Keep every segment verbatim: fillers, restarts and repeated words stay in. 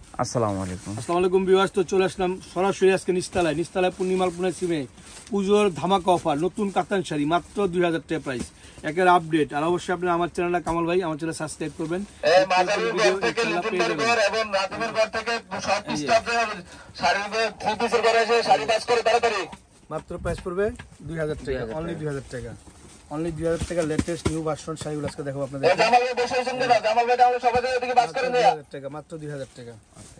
আসসালামু আলাইকুম। আসসালামু আলাইকুম ভিউয়ার্স, তো চলে আসলাম সরাসরি আজকে নিস্তালায় নিস্তালায় পূর্ণিমাল পুনে সিমে পুজোর ধামাকা অফার, নতুন কাতান শাড়ি মাত্র দুই হাজার টাকা প্রাইস, একের আপডেট। আর অবশ্যই আপনি আমার চ্যানেলটা কামাল ভাই আমার চ্যানেল সাবস্ক্রাইব করবেন। মাত্র প্রাইস পড়বে দুই হাজার টাকা, অনলি দুই হাজার টাকা, অনলি দুই হাজার টাকা। লেটেস্ট নিউ ভার্সন শাড়িগুলো আজকে দেখো আপনাদের টাকা, মাত্র দুই হাজার টাকা।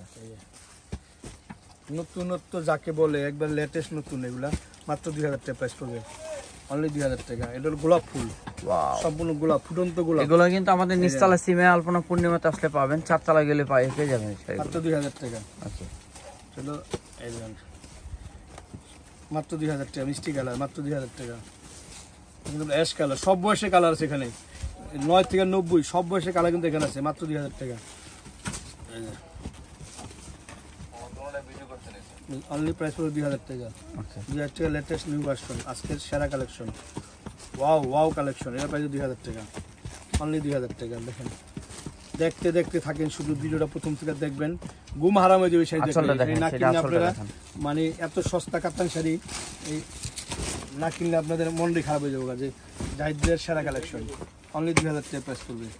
নতুনত্ব যাকে বলে একবার লেটেস্ট নতুন, এগুলা মাত্র দুই হাজার টাকা প্রাইস পড়বে, অনলি দুই হাজার টাকা। এটা হলো গোলাপ ফুল, সম্পূর্ণ গোলাপ, ফুটন্ত গোলাপ। এগুলো কিন্তু আমাদের নিস্তালা সিমে আলপনা পূর্ণিমাতে আসলে পাবেন, চারতলা গেলে পাই পেয়ে যাবেন মাত্র দুই হাজার টাকা। আচ্ছা চলো এই যান, মাত্র দুই হাজার টাকা। মিষ্টি কালার, মাত্র দুই হাজার টাকা। অ্যাশ কালার, সব বয়সের কালার আছে এখানে, নয় থেকে নব্বই সব বয়সের কালার কিন্তু এখানে আছে, মাত্র দুই হাজার টাকা। অনলি প্রাইস পড়বে দুই হাজার টাকা, দুই হাজার টাকা। লেটেস্ট নিউ ভার্সন, আজকের সেরা কালেকশন, ওয়াও ওয়াও কালেকশন। এর প্রাইস দুই হাজার টাকা, অনলি দুই হাজার টাকা। দেখেন, দেখতে দেখতে থাকেন, শুধু ভিডিওটা প্রথম থেকে দেখবেন, ঘুম হারাম হয়ে যাবে শাড়ি না কিনলে আপনারা। মানে এত সস্তা কাতান শাড়ি এই না কিনলে আপনাদের মনটাই খারাপ হয়ে যাবে। যে জাহিদের সেরা কালেকশন, অনলি দুই হাজার টাকা প্রাইস পড়বে,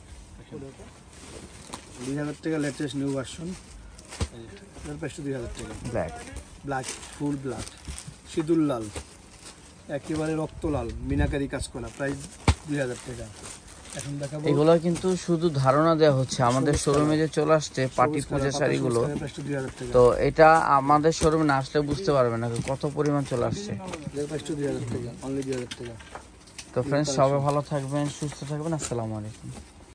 দুই হাজার টাকা। লেটেস্ট নিউ ভার্সন, প্রাইসটা দুই হাজার টাকা। ব্ল্যাক ব্ল্যাক, ফুল ব্ল্যাক, সিঁদুর লাল, একেবারে রক্ত লাল, মিনাকারি কাজ করা, প্রাইস দুই হাজার টাকা। এখন দেখাবো এগুলো কিন্তু শুধু ধারণা দেওয়া হচ্ছে, আমাদের শোরুমে যে চলে আসছে পার্টি পূজা শাড়িগুলো, তো এটা আমাদের শোরুমে না আসলে বুঝতে পারবেন না কত পরিমাণ চলে আসছে। দুই হাজার টাকা, অনলি দুই হাজার টাকা। তো ফ্রেন্ডস, সবাই ভালো থাকবেন, সুস্থ থাকবেন। আসসালামু আলাইকুম।